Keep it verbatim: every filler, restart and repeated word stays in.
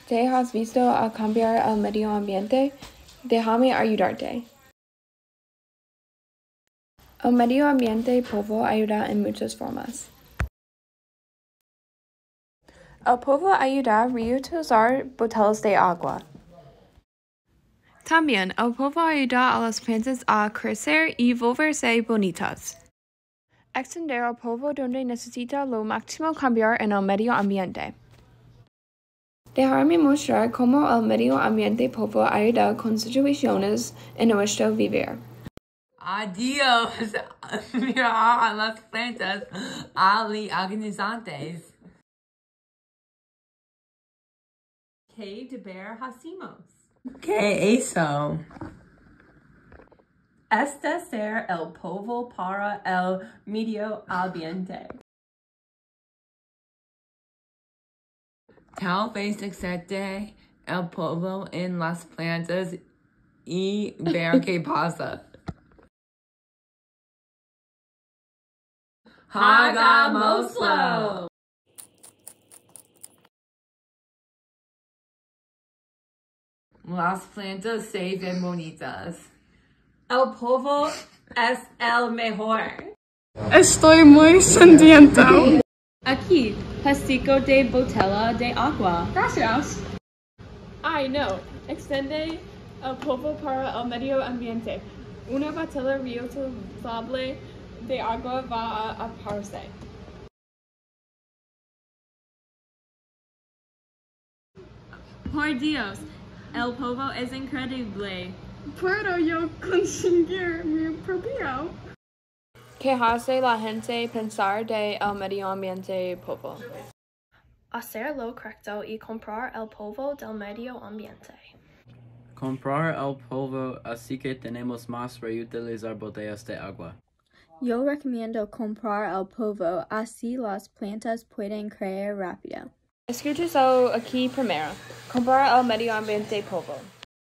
¿Te has visto a cambiar el medio ambiente? Déjame ayudarte. El medio ambiente polvo ayuda en muchas formas. El polvo ayuda a reutilizar botellas de agua. También, el polvo ayuda a las plantas a crecer y volverse bonitas. Extender el polvo donde necesita lo máximo cambiar en el medio ambiente. Dejarme mostrar cómo el medio ambiente polvo ayuda con situaciones en nuestro vivir. Adiós, mira a las plantas agonizantes. ¿Qué deber hacemos? ¿Qué eso? Este ser el polvo para el medio ambiente. Tal vez excede el polvo en las plantas y ver qué pasa. Hagámoslo. Las plantas se ven bonitas. El polvo es el mejor. Estoy muy sediento. Aquí, plástico de botella de agua. Gracias. Ay, no. Extende el polvo para el medio ambiente. Una botella reutilizable de agua va a aparecer. Por Dios, el polvo es increíble. ¿Puedo yo conseguir mi propio? ¿Qué hace la gente pensar de el medio ambiente polvo? Hacer lo correcto y comprar el polvo del medio ambiente. Comprar el polvo, así que tenemos más reutilizar botellas de agua. Yo recomiendo comprar el polvo, así las plantas pueden crecer rápido. Escucha eso aquí primero. Comprar el medio ambiente polvo.